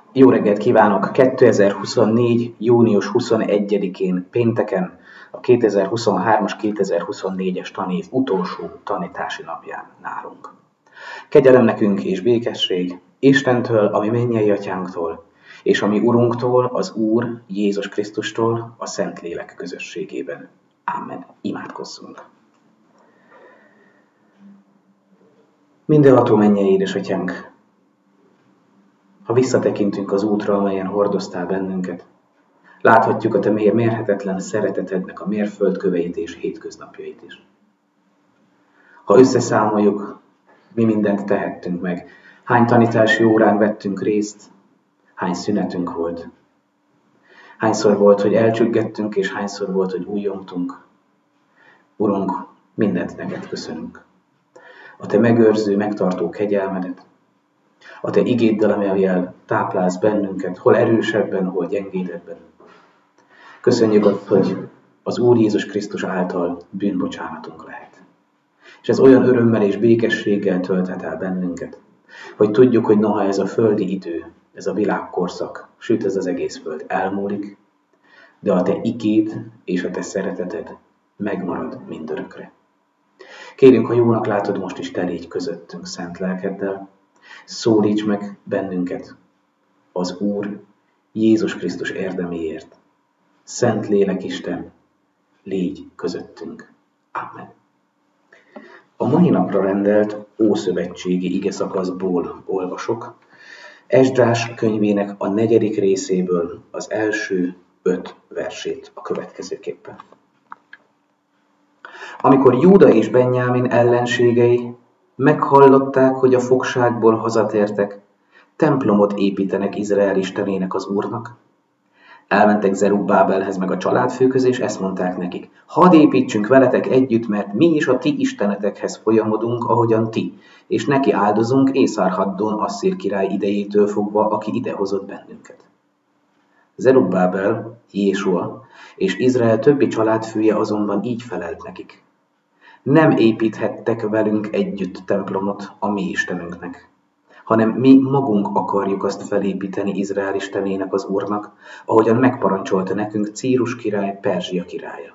Jó reggelt kívánok! 2024. június 21-én pénteken a 2023-as 2024-es tanév utolsó tanítási napján nálunk. Kegyelem nekünk és békesség Istentől, ami mennyei atyánktól, és ami Urunktól, az Úr Jézus Krisztustól, a Szentlélek közösségében. Amen. Imádkozzunk! Mindenható mennyei édesatyánk, ha visszatekintünk az útra, amelyen hordoztál bennünket, láthatjuk a te mérhetetlen szeretetednek a mérföldköveit és hétköznapjait is. Ha összeszámoljuk, mi mindent tehettünk meg, hány tanítási órán vettünk részt, hány szünetünk volt, hányszor volt, hogy elcsüggettünk, és hányszor volt, hogy újjongtunk. Urunk, mindent neked köszönünk. A te megőrző, megtartó kegyelmedet, a te igéddel, amelyel táplálsz bennünket, hol erősebben, hol gyengédebben. Köszönjük azt, hogy az Úr Jézus Krisztus által bűnbocsánatunk lehet. És ez olyan örömmel és békességgel tölthet el bennünket, hogy tudjuk, hogy noha ez a földi idő, ez a világkorszak, sőt ez az egész föld elmúlik, de a te igéd és a te szereteted megmarad mindörökre. Kérünk, ha jónak látod, most is te légy közöttünk szent lelkeddel, szólíts meg bennünket az Úr Jézus Krisztus érdeméért. Szent Lélek Isten, légy közöttünk. Amen. A mai napra rendelt ószövetségi igeszakaszból olvasok, Esdrás könyvének a 4. részéből az első 5 versét a következőképpen. Amikor Júda és Benjámin ellenségei meghallották, hogy a fogságból hazatértek, templomot építenek Izrael istenének, az Úrnak, elmentek Zerubbábelhez meg a családfőkhöz, és ezt mondták nekik: hadd építsünk veletek együtt, mert mi is a ti istenetekhez folyamodunk, ahogyan ti, és neki áldozunk Észarhaddon Asszír király idejétől fogva, aki idehozott bennünket. Zerubbábel, Jésua és Izrael többi családfője azonban így felelt nekik: nem építhettek velünk együtt templomot a mi Istenünknek, hanem mi magunk akarjuk azt felépíteni Izrael istenének, az Úrnak, ahogyan megparancsolta nekünk Círus király, Perzsia királya.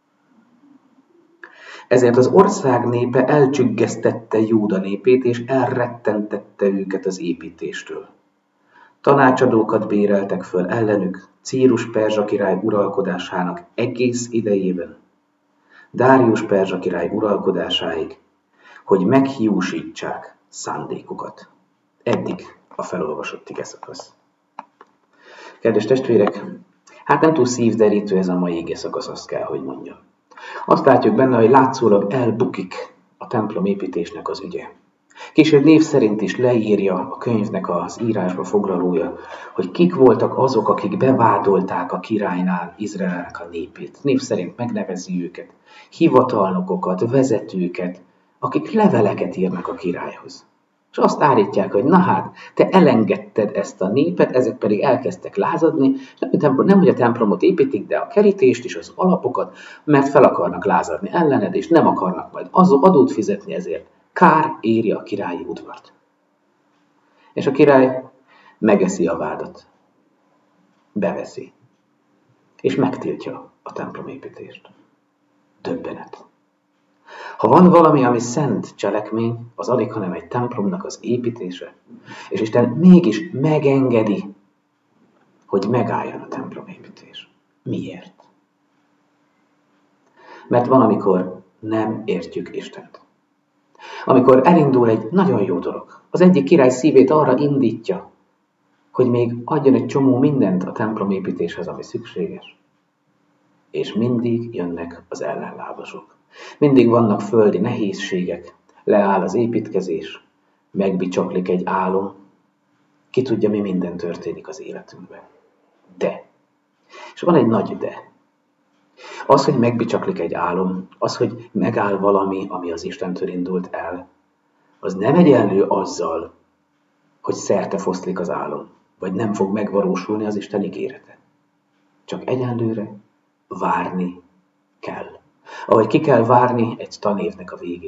Ezért az ország népe elcsüggesztette Júda népét, és elrettentette őket az építéstől. Tanácsadókat béreltek föl ellenük Círus perzsa király uralkodásának egész idejében, Dárius perzsa király uralkodásáig, hogy meghiúsítsák szándékukat. Eddig a felolvasott igeszakasz. Kedves testvérek, hát nem túl szívderítő ez a mai igeszakasz, azt kell, hogy mondjam. Azt látjuk benne, hogy látszólag elbukik a templom építésnek az ügye. Később név szerint is leírja a könyvnek az írásba foglalója, hogy kik voltak azok, akik bevádolták a királynál Izraelnek a népét. Név szerint megnevezi őket, hivatalnokokat, vezetőket, akik leveleket írnak a királyhoz. És azt állítják, hogy na hát, te elengedted ezt a népet, ezek pedig elkezdtek lázadni, nem hogy a templomot építik, de a kerítést és az alapokat, mert fel akarnak lázadni ellened, és nem akarnak majd adót fizetni ezért. Kár éri a királyi udvart. És a király megeszi a vádat, beveszi, és megtiltja a templomépítést. Döbbenet. Ha van valami, ami szent cselekmény, az alig, hanem egy templomnak az építése, és Isten mégis megengedi, hogy megálljon a templomépítés. Miért? Mert van, amikor nem értjük Istent. Amikor elindul egy nagyon jó dolog, az egyik király szívét arra indítja, hogy még adjon egy csomó mindent a templomépítéshez, ami szükséges. És mindig jönnek az ellenlábasok. Mindig vannak földi nehézségek, leáll az építkezés, megbicsaklik egy álom, ki tudja, mi minden történik az életünkben. De, és van egy nagy de. Az, hogy megbicsaklik egy álom, az, hogy megáll valami, ami az Istentől indult el, az nem egyenlő azzal, hogy szerte foszlik az álom, vagy nem fog megvalósulni az Isten ígérete. Csak egyenlőre várni kell. Ahogy ki kell várni egy tanévnek a végét.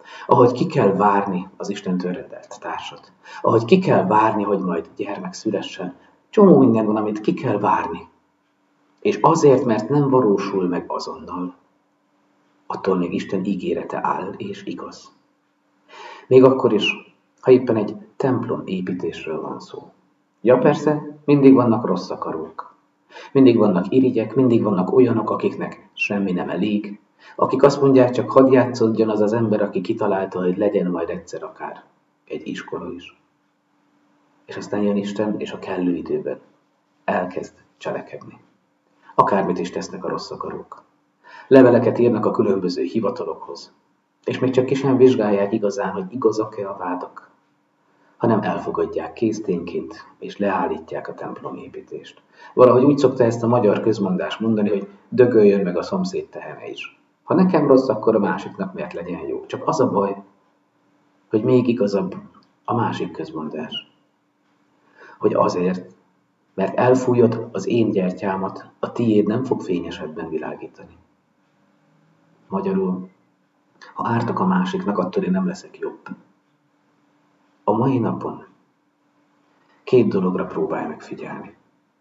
Ahogy ki kell várni az Istentől rendelt társat. Ahogy ki kell várni, hogy majd gyermek szülessen. Csomó minden van, amit ki kell várni. És azért, mert nem valósul meg azonnal, attól még Isten ígérete áll és igaz. Még akkor is, ha éppen egy templom építésről van szó. Ja persze, mindig vannak rossz akarók. Mindig vannak irigyek, mindig vannak olyanok, akiknek semmi nem elég, akik azt mondják, csak hadd játszódjon az az ember, aki kitalálta, hogy legyen majd egyszer akár egy iskola is. És aztán jön Isten, és a kellő időben elkezd cselekedni. Akármit is tesznek a rossz akarók. Leveleket írnak a különböző hivatalokhoz, és még csak ki sem vizsgálják igazán, hogy igazak-e a vádak, hanem elfogadják késztényként, és leállítják a templomépítést. Valahogy úgy szokta ezt a magyar közmondás mondani, hogy dögöljön meg a szomszéd tehene is. Ha nekem rossz, akkor a másiknak miért legyen jó. Csak az a baj, hogy még igazabb a másik közmondás. Hogy azért, mert elfújod az én gyertyámat, a tiéd nem fog fényesebben világítani. Magyarul, ha ártok a másiknak, attól én nem leszek jobb. A mai napon 2 dologra próbálj meg figyelni.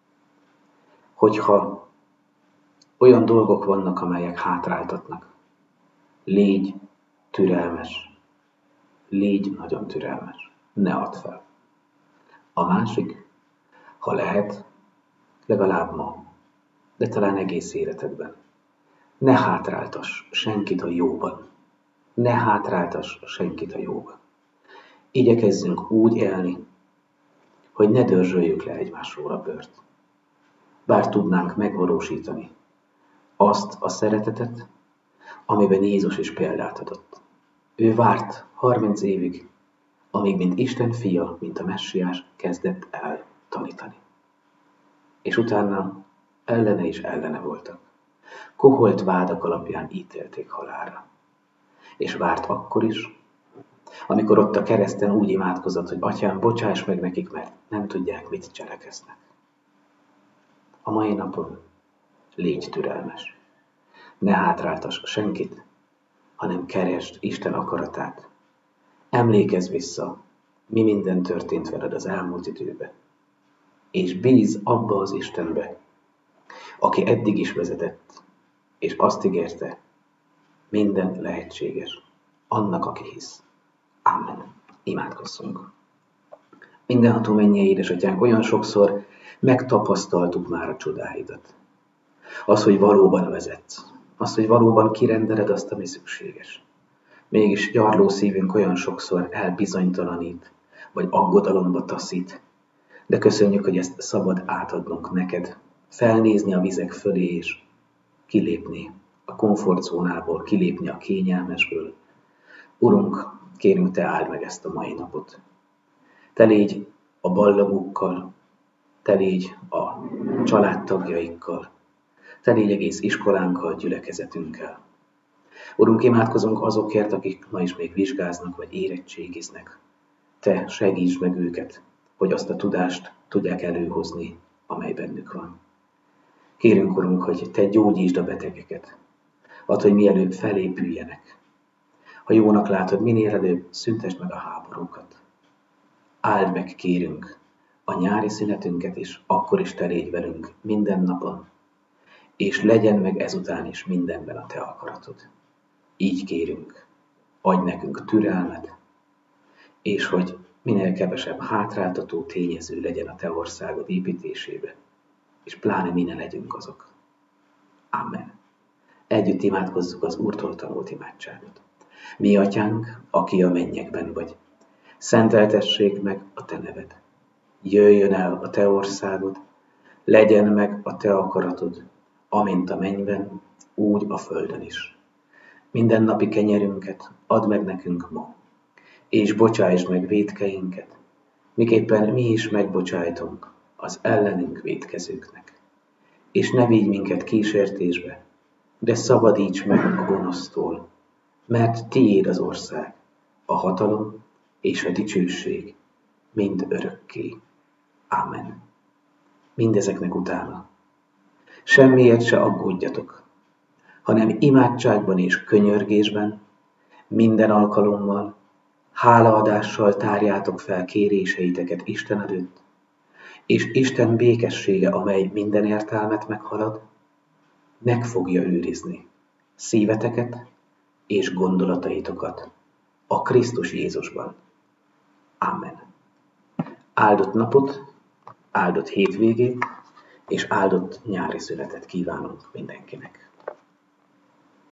Hogyha olyan dolgok vannak, amelyek hátráltatnak, légy türelmes. Légy nagyon türelmes. Ne add fel. A másik, ha lehet, legalább ma, de talán egész életedben, ne hátráltass senkit a jóban. Ne hátráltass senkit a jóban. Igyekezzünk úgy élni, hogy ne dörzsöljük le egymásról a bőrt. Bár tudnánk megvalósítani azt a szeretetet, amiben Jézus is példát adott. Ő várt 30 évig, amíg mint Isten fia, mint a messiás kezdett el tanítani. És utána ellene is ellene voltak. Koholt vádak alapján ítélték halálra. És várt akkor is, amikor ott a kereszten úgy imádkozott, hogy Atyám, bocsáss meg nekik, mert nem tudják, mit cselekeznek. A mai napon légy türelmes. Ne hátráltass senkit, hanem keresd Isten akaratát. Emlékezz vissza, mi minden történt veled az elmúlt időben. És bízz abba az Istenbe, aki eddig is vezetett, és azt ígérte, minden lehetséges annak, aki hisz. Amen. Imádkozzunk. Mindenható mennyei édesatyánk, olyan sokszor megtapasztaltuk már a csodáidat. Az, hogy valóban vezetsz. Az, hogy valóban kirendeled azt, ami szükséges. Mégis gyarló szívünk olyan sokszor elbizonytalanít, vagy aggodalomba taszít. De köszönjük, hogy ezt szabad átadnunk neked. Felnézni a vizek fölé, és kilépni a komfortzónából, kilépni a kényelmesből. Urunk, kérünk, te áld meg ezt a mai napot. Te légy a ballagukkal, te légy a családtagjaikkal, te légy egész iskolánkkal, gyülekezetünkkel. Urunk, imádkozunk azokért, akik ma is még vizsgáznak, vagy érettségiznek. Te segítsd meg őket, hogy azt a tudást tudják előhozni, amely bennük van. Kérünk, Urunk, hogy te gyógyítsd a betegeket, add, hogy mielőbb felépüljenek. Ha jónak látod, minél előbb szüntesd meg a háborúkat. Áld meg, kérünk, a nyári szünetünket is, akkor is te légy velünk minden napon, és legyen meg ezután is mindenben a te akaratod. Így kérünk, adj nekünk türelmet, és hogy minél kevesebb hátráltató tényező legyen a te országod építésébe, és pláne mi ne legyünk azok. Amen. Együtt imádkozzuk az Úrtól tanult imádságot. Mi atyánk, aki a mennyekben vagy, szenteltessék meg a te neved. Jöjjön el a te országod, legyen meg a te akaratod, amint a mennyben, úgy a földön is. Mindennapi kenyerünket add meg nekünk ma, és bocsásd meg vétkeinket, miképpen mi is megbocsájtunk az ellenünk vétkezőknek. És ne vigy minket kísértésbe, de szabadíts meg a gonosztól, mert tiéd az ország, a hatalom és a dicsőség mind örökké. Amen. Mindezeknek utána semmiért se aggódjatok, hanem imádságban és könyörgésben Minden alkalommal hálaadással tárjátok fel kéréseiteket Isten előtt, és Isten békessége, amely minden értelmet meghalad, meg fogja őrizni szíveteket és gondolataitokat a Krisztus Jézusban. Amen. Áldott napot, áldott hétvégét és áldott nyári szünetet kívánunk mindenkinek.